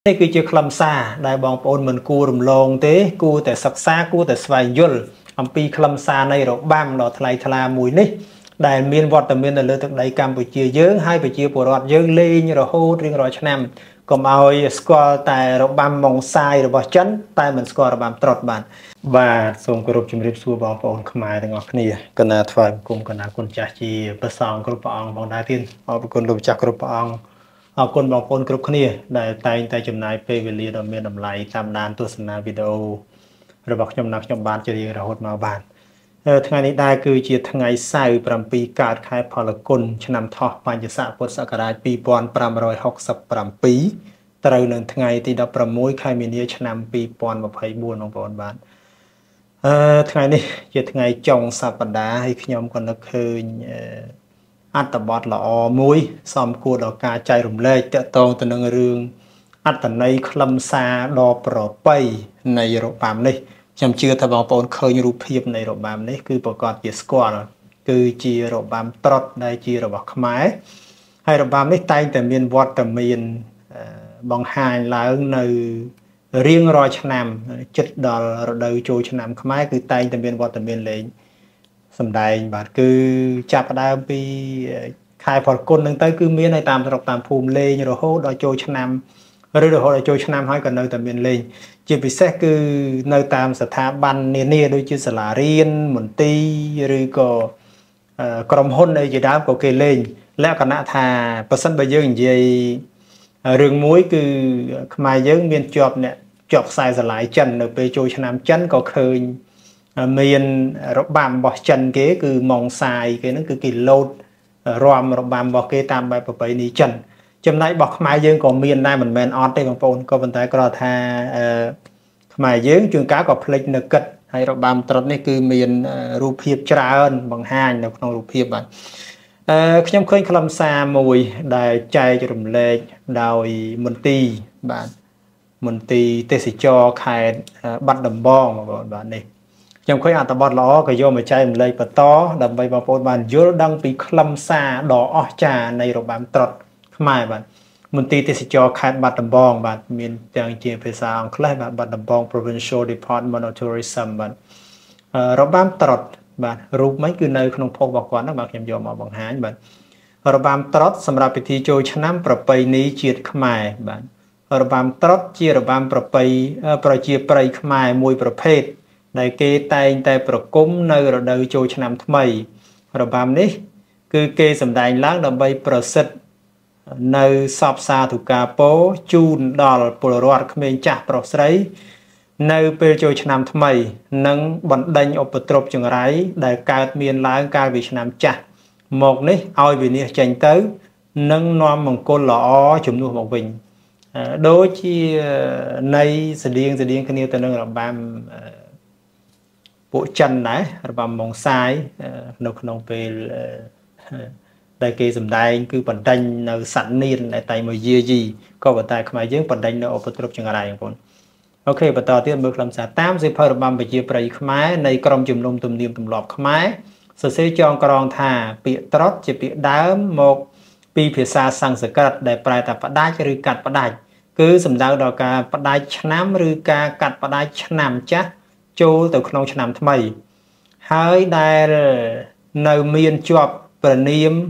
นี่คือជាខ្លឹមសារដែលបងប្អូនមិនគួររំលងទេគួរតែសិក្សាគួរតែស្វែងយល់អំពីខ្លឹមសារនៃរបាំដ៏ថ្លៃថ្លាមួយនេះដែលមានវត្តមាននៅលើទឹកដីកម្ពុជាយើងហើយប្រជាពលរដ្ឋយើងលេងរហូតរៀងរាល់ឆ្នាំកុំឲ្យស្គាល់តែរបាំម៉ុងសាយរបស់ចិនតែមិនស្គាល់របាំត្រុដិបាទសូមគោរពជំរាបសួរបងប្អូនខ្មែរទាំងអស់គ្នាកណាថ្វាយបង្គំកណាគុណចាស់ជាព្រះសង្ឃគ្រប់ព្រះអង្គផងដែរទៀតអរគុណលោកម្ចាស់គ្រប់ព្រះអង្គអរគុណបងប្អូនគ្រប់គ្នាដែលតែងតែចំណាយពេលវេលាដ៏មានតម្លៃតាមដានទស្សនាវីដេអូរបស់ខ្ញុំខ្ញុំបានជារៀងរហូតមកបានថ្ងៃនេះដែរគឺជាថ្ងៃសៅរ៍7កើតខែផលគុណឆ្នាំថោះបញ្ញស័កពុទ្ធសករាជ2567ត្រូវនៅថ្ងៃទី16ខែមីនាឆ្នាំ2024បងប្អូនបាទថ្ងៃនេះជាថ្ងៃចុងសប្តាហ៍ហើយខ្ញុំក៏នឹកឃើញអត្ថបទល្អមួយសមគួរដល់ការចែករំលែកទាក់ទងទៅនឹងរឿងអត្ថន័យខ្លឹមសារដ៏ប្រពៃនៃរបាំនេះខ្ញុំជឿថាបងប្អូនឃើញរូបភាពនៃរបាំនេះគឺប្រកាសជាស្គាល់គឺជារបាំត្រុដិដែលជារបស់ខ្មែរហើយរបាំនេះតែងតែមានវត្តមានបង្ហាញឡើងនៅរៀងរាល់ឆ្នាំជិតដល់រដូវចូលឆ្នាំខ្មែរគឺតែងតែមានវត្តមានលេងសម្ដែងបាទគឺចាប់ផ្ដើមពីខែផលគុណនឹងទៅគឺមាននៅតាមស្រុកតាមភូមិលេងរហូតដល់ចូលឆ្នាំឬរហូតដល់ចូលឆ្នាំហើយក៏នៅតែមានលេងជាពិសេសគឺនៅតាមស្ថាប័ននានាដូចជាសាលារៀនមន្ទីរឬក៏ក្រុមហ៊ុនអីជាដើមក៏គេលេងលក្ខណៈថាប៉ះសិនបើយើងនិយាយរឿងមួយគឺខ្មែរយើងមានជាប់ខ្សែស្រឡាយចិននៅពេលចូលឆ្នាំចិនក៏ឃើញមានរបាំរបស់ចិនគេគឺម៉ុងសាយគេហ្នឹងគឺគេលោតរាំរបាំរបស់គេតាមបែបប្រពៃណីចិនចំណែករបស់ខ្មែរយើងក៏មានដែរមិនមែនអត់ទេបងប្អូនក៏ប៉ុន្តែគ្រាន់ថាខ្មែរយើងជួនកាលក៏ភ្លេចនៅគិតហើយរបាំត្រុដិនេះគឺមានរូបភាពច្រើនបង្ហាញនៅក្នុងរូបភាពបាទខ្ញុំឃើញខ្លឹមសារមួយដែលចែករំលែកដោយមន្ទីរបាទមន្ទីរទេសចរខេត្តបាត់ដំបងបងប្អូនបាទនេះខ្ញុំឃើញអត្ថបទល្អក៏យកមកចែករំលែកបន្តដើម្បីបងប្អូនបានយល់ដឹងពីខ្លឹមសារដ៏អស្ចារ្យនៃរបាំត្រុដិខ្មែរបាទមន្ទីរទេសចរខេត្តបាត់ដំបងបាទមានទាំងជាភាសាអង់គ្លេសបាទបាត់ដំបង Provincial Department of Tourism បាទរបាំត្រុដិបាទរូបមិនគឺនៅក្នុងភពរបស់គាត់ហ្នឹងបាទខ្ញុំយកមកបង្ហាញបាទរបាំត្រុដិសម្រាប់ពិធីចូលឆ្នាំប្រពៃណីជាតិខ្មែរបាទរបាំត្រុដិជារបាំប្រជាប្រិយខ្មែរមួយប្រភេទដែលគេតែងតែប្រគំនៅរដូវចូលឆ្នាំថ្មីរបាំនេះគឺគេសម្ដែងឡើងដើម្បីប្រសិទ្ធនៅសពសាធុការពោជូនដល់ពលរដ្ឋក្មេងចាស់ប្រុសស្រីនៅពេលចូលឆ្នាំថ្មីនិងបណ្ដេញឧបទ្រពចង្រៃដែលកើតមានឡើងកាលពីឆ្នាំចាស់មកនេះឲ្យវិនិច្ឆ័យចេញទៅនិងនាំមង្គលល្អជំនួសមកវិញដូចជានៃស្តៀងគ្នាទៅនឹងរបាំពួកចិនដែររបាំម៉ុងសាយនៅក្នុងពេលដែលគេសម្ដែងគឺបណ្ដេញនៅសត្វនៀនដែលតែមកយាយីក៏ប៉ុន្តែខ្មែរយើងបណ្ដេញនៅឧបទ្រពចង្រៃបងប្អូនអូខេបន្តទៀតមើលខ្លឹមសារតាមសៀវភៅរបាំប្រជាប្រិយខ្មែរនៃក្រមជំនុំទំនៀមទម្លាប់ខ្មែរសរសេរចងក្រងថាពាក្យត្រុដិជាពាក្យដើមមកពីភាសាសំស្ក្រឹតដែលប្រែថាផ្ដាច់ឬកាត់ផ្ដាច់គឺសំដៅដល់ការផ្ដាច់ឆ្នាំឬការកាត់ផ្ដាច់ឆ្នាំចាស់ចូលទៅក្នុងឆ្នាំថ្មីហើយដែលនៅមានជាប់ព្រះនាម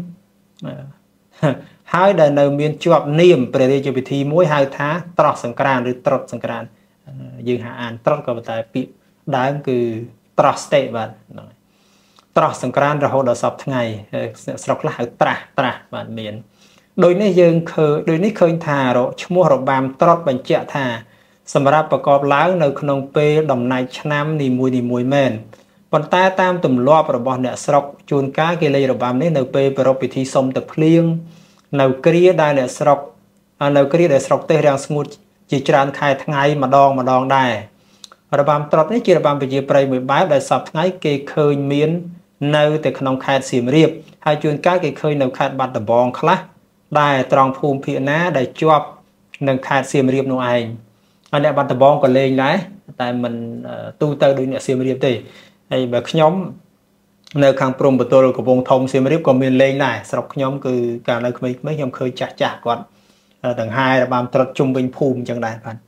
ហើយដែលនៅមានជាប់នាមព្រះរាជពិធីមួយហៅថាត្រោះសង្ក្រាន្តឬត្រុដិសង្ក្រាន្តយើងហៅអានត្រុដិក៏ប៉ុន្តែពាក្យដើមគឺត្រោះស្តេបាទត្រោះសង្ក្រាន្តរហូតដល់សពថ្ងៃស្រុកខ្លះហៅត្រាស់បាទមានដោយនេះយើងឃើញថាឈ្មោះរបាំត្រុដិបញ្ជាក់ថាសម្រាប់ប្រកបឡើងនៅក្នុងពេលដំណាច់ឆ្នាំនីមួយមែនប៉ុន្តែតាមទម្លាប់របស់អ្នកស្រុកជួនកាលគេលេងរបាំនេះនៅពេលប្រារព្ធពិធីសុំទឹកភ្លៀងនៅគ្រាដែលស្រុកទេសរាំងស្ងួតជាច្រើនខែថ្ងៃម្ដងដែររបាំត្រុដិនេះជារបាំប្រជាប្រិយមួយបែបដែលសពថ្ងៃគេឃើញមាននៅតែក្នុងខេត្តសៀមរាបហើយជួនកាលគេឃើញនៅខេត្តបាត់ដំបងខ្លះដែលត្រង់ភូមិភាគណាដែលជាប់នឹងខេត្តសៀមរាបនោះឯងហើយអ្នកបាត់ដំបងក៏លេងដែរតែមិនទូទៅដូចអ្នកសៀមរាបទេហើយបើខ្ញុំនៅខាងព្រំប្រទល់កំពង់ធំសៀមរាបក៏មានលេងដែរស្រុកខ្ញុំគឺកាលនៅក្មេងៗខ្ញុំឃើញចាស់គាត់ đằng hai là bám trật trung bình phùm chẳng đại bạn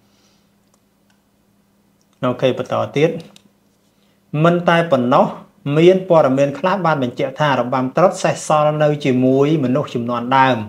ok bắt đầu tiết mình tay phần nó miên qua là miên khác ban mình chạy thà là bám trật sẽ so nơi chỉ muối mình nốt chùm non đàm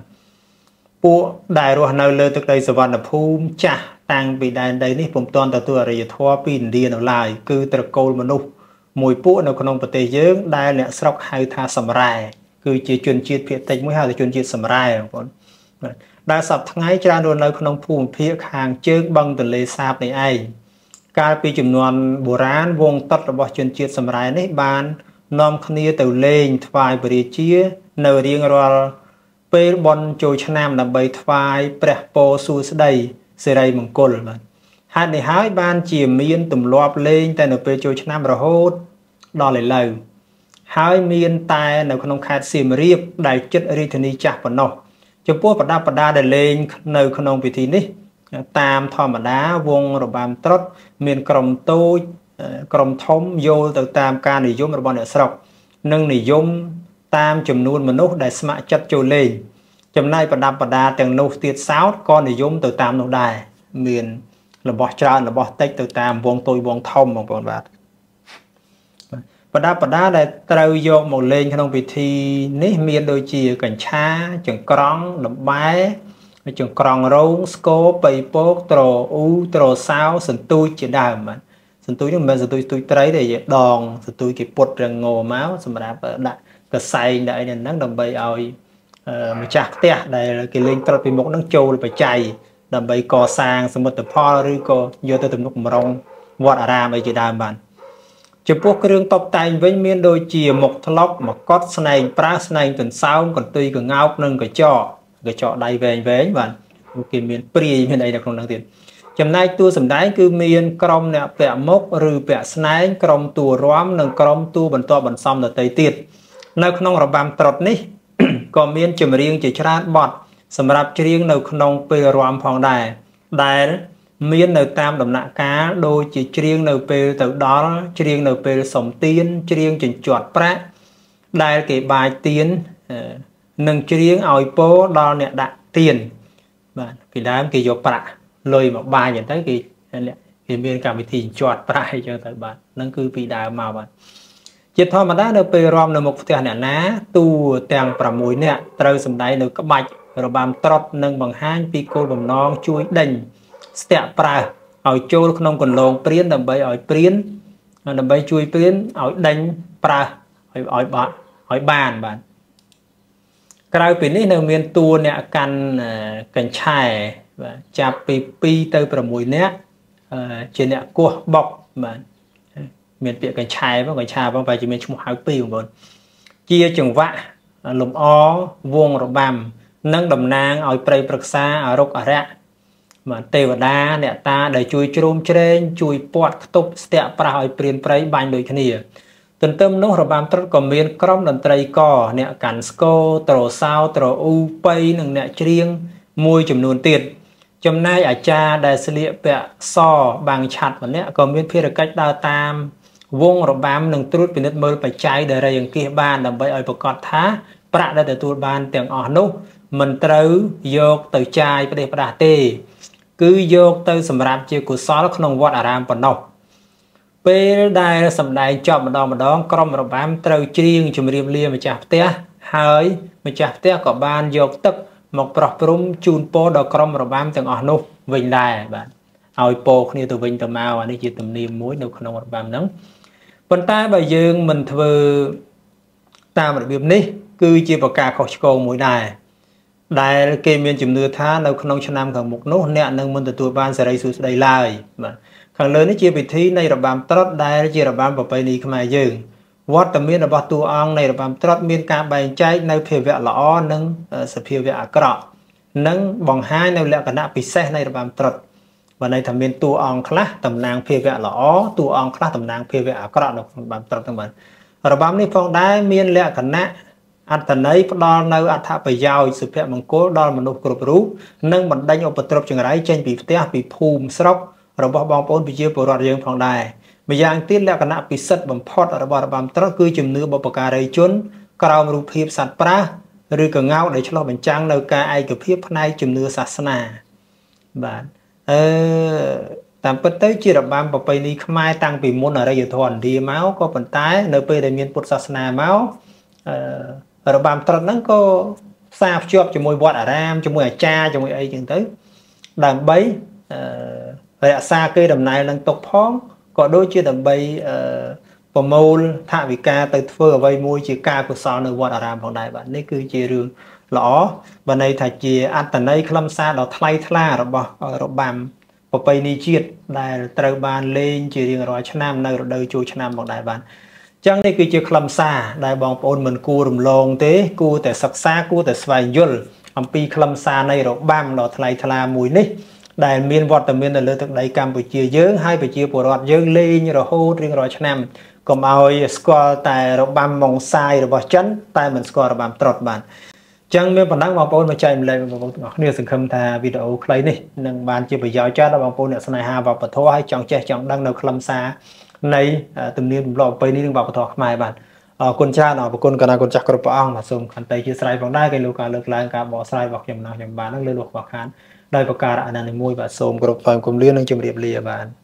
bộ đại rồi nơi lên từ đây sẽ vào là phùm chả tăng bị đại đây níผมตอนตัวอะไรอยู่ทั่วปีนเดียนอะไรคือตะโกนมนุษย์มวยปุ๊ในขนมปฏิเยอะได้เนี่ยสระให้ทาสำรายคือจีจนจีดเพียติมวยหาจนจีดสำรายของคนได้สับทั้งไงจานโดนในขนมภูมิเพียคางเจิกบังตะเลสาบในไอการปีจำนวนโบราณวงตัดระบบจนจีดสำรายในบ้านนอมคณีเต่าเลงทวายบริเชียในเรียงรอเปย์บอลโจชนามนำใบทวายเปรโปสูสไดเสรัยมงคลมันหากในหายบ้านเจียมมีนตุ่มรอบเลงแต่ในเปย์โจชนามระโหดดอเลยเลยหายมีนตายในขนมขาดเสียมเรียบได้จัดริธนีจักปนกจะพวกประดาได้เลงในขนมพิธีนี้ตามธรรมดาวงระบำตรดมีนกรมโตกรมทมโยต่ตามการนิยมระบำเนื้อสระนึ่งนิยมตามจำนวนมนุษย์ได้สมัครจัดโจเลงจำนายประดาแต่งโนสติดสาวก็นิยมต่ตามโนได้มีนระบำจานระบำเต็กต่ตามวงตัววงทมของปนบาทประดาได้เตยโยกหมดเลงขนมพิธีนี้มีโดยจีกัญชาจังกรองลำไม้จังกรองร้งสโคไปโป๊กโตรอูโตรสาวสันตุยจะได้มันสันตุยนี่มันสันตุยตุยไตรได้ยังดองสันตุยกี่ปดเริงโง่ม้าสำหรับได้กระใสได้เนี่ยนั่งดำใบเอามาจากเตะได้กี่เลงตรไปหมกนั่งโจลไปใจดำใบก่อสร้างสมุทรพ่อหรือก็โยตัวตุ่มนกมรองวัดอารามไปจะได้บ้านจะพวกเครื่องตกแต่งไว้เมียนโดยเจียหมกทะเลาะหมกก๊อตสไนปลาสไนกันเศร้ากันตุยกันเงาหนึ่งกันเจาะได้เวงบ้านโอเคเมียนปรีเมียนใดดักลงดังเตียนจำนายตัวสำได้คือเมียนกรมเนี่ยแปะมกหรือแปะสไนกรมตัวร้อมหนึ่งกรมตัวบรรทอบรรซอมแต่ไตเตียนในขนมระบำตรดนี้ ก็เมียนจะมาเรียงจะชราบอดสำหรับเรียงในขนมเปรวมพองได้มีนในตามดำหนักกาโดยจีเชียงในเปรตดอลเชียงในเปรสมเตียนเชียงจินจวดพระได้เก็บบายเตียนหนึ่งเชียงเอาโป้ดอลเนี่ยดักเตียนบ้านกี่ได้กี่ยกประเลยมาบายอย่างนั้นกี่เนี่ยกี่มีการวิธีจวดพระให้เจอแต่บ้านนั่นคือปีดาวมาบ้านจิตทอมาได้ในเปรรอมในหมกเตียนเนี่ยนะตัวแตงประมวยเนี่ยเติมสำได้ในกระบายระบำตรดหนึ่งบางห้างปีโกลบน้องช่วยดังสเตปปลาเอาโจลขนมกลลงเปลี่ยนดำใบเอาเปลี่ยนดำใบช่วยเปลี่ยนเอาดังปลาเอาบ้านกลายเป็นนี่ในเมียนตัวเนี่ยกันชายจับปีเตยประมวยเนี่ยเจเนี่ยกัวบอกมันเมียนเปียกันชายเพราะกันชายเพราะไปจะมีชั่วโมงหายปีของบนเจียจังวะลมอ้อวงระบำนั่งดำนางเอาไปปรึกษาอารกอะไรmà tê và đá nè ta để chui chôm trên chui bọt tục step para hỏi priên prey bánh đôi khnia tuần tâm nó rồi bám tất còn miên crom lần tây cò nè cản sco tro sao tro u pay nè nè riêng môi chùm nôn tiền chùm nay ở cha đại sứ liệu bẹ so bằng chặt và nè còn miên phía cách đào tam vung rồi bám nè trút bên đất mơ phải cháy để đây kia ban làm vậy ở một con thá para đã để tu ban tiền ở nút mình trâu vô từ chai cái đây para tê cứ vô từ sầm rạp chiều của xó không vót aram phần nọ về đây sầm đại chọn một đòn crom một bám trâu chiên chùm riêng liêm mà chạp té hơi mà chạp té có ban vô tức một bọc rum chun po đò crom một bám từng ở nô vinh đài bạn ao po như từ vinh từ màu anh chỉ tầm niêm muối đâu không một bám nắng phần tai bà dương mình thừa ta một điểm ní cứ chỉ vào cả khẩu cô mũi đài đại kê miền chùm nưa tha đâu không cho nam còn một nốt nẹt nâng mình từ tuổi ban sẽ đây xuống đây lại mà khẳng lớn nó chia vị trí này là bám trot đại chia là bám vào bên này không ai dừng vót tầm miền là bát tu ong này là bám trot miền cả bài trái nơi phía vẹn lõ nâng sẽ phía vẹn cọ nâng bằng hai nơi lẹ cả nạp bị xe này là bám trot và này thầm miền tu ong khác tầm nàng phía vẹn lõ tu ong khác tầm nàng phía vẹn cọ được bám trot tầm mình rồi bám này phong đá miền lẹ cả nạpอัตนัยพดอลในอัฐประยาวสุภาพมังโกดอลมนุษย์กรุบรู้นั่งบันไดอุปตรบจังไรเช่นปีเตะปีภูมิสระระบบบองปนปีเจียปรอดยังพองได้เมื่อยังตีแล้วคณะปีสัตว์บำพอดระบบบำตรคือจุ่มเนื้อบุปการีชนกล่าวรูปเพียบสัตว์ปลาឬក៏ងោដែលឆ្លោះបញ្ចាំងនៅការឯកភាពផ្នែកជំនឿសាសនាបាទតាមពិតទៅជារបាំប្រពៃណីខ្មែរតាំងពីមុនអរិយធម៌ឥណ្ឌាមកក៏ប៉ុន្តែនៅពេលដែលមានពុទ្ធសាសនាមករបាំត្រុដិហ្នឹងក៏ផ្សារភ្ជាប់ជាមួយវត្តអារាមជាមួយអាចារ្យជាមួយអីចឹងទៅដើម្បីរក្សាគេដំណើរនឹងទុកផងក៏ដូចជាដើម្បីប្រមូលថវិកាទៅធ្វើអ្វីមួយជាការកុសលនៅវត្តអារាមផងដែរបាទនេះគឺជារឿងល្អបើន័យថាជាអត្តន័យខ្លឹមសារដ៏ថ្លៃថ្លារបស់របាំប្រពៃណីជាតិដែលត្រូវបានលេងជារៀងរាល់ឆ្នាំនៅរដូវចូលឆ្នាំផងដែរបាទចឹងនេះគឺជាខ្លឹមសារដែលបងប្អូនមិនគួររំលងទេគួរតែសិក្សាគួរតែស្វែងយល់អំពីខ្លឹមសារនៃរបាំដ៏ថ្លៃថ្លាមួយនេះដែលមានវត្តមាននៅលើទឹកដីកម្ពុជាយើងហើយប្រជាពលរដ្ឋយើងលេងរហូតរៀងរាល់ឆ្នាំកុំឲ្យស្គាល់តែរបាំម៉ុងសាយរបស់ចិនតែមិនស្គាល់របាំត្រុដិបានចឹងមានប៉ុណ្ណឹងបងប្អូនមកចែកម្លែកបងប្អូនទាំងអស់គ្នាសង្ឃឹមថាវីដេអូខ្លីនេះនឹងបានជាប្រយោជន៍ច្រើនដល់បងប្អូនអ្នកស្នេហាវប្បធម៌ហើយចង់ចេះចង់ដឹងនៅខ្លឹមសារនៃទំនៀមទម្លាប់ប្រពៃណីនិងវប្បធម៌ខ្មែរបាទអរគុណច្រើនអរគុណកណាគុណចាស់គ្រប់ព្រះអង្គបាទសូមខន្តីជាស្រ័យផងដែរគេលោកការលើកឡើងការបកស្រាយរបស់ខ្ញុំណាខ្ញុំបាននឹងលើលោកខ្វះខាតដោយប្រការអនានិមួយបាទសូមគ្រប់ផ្សាយគុំលានិងជម្រាបលាបាទ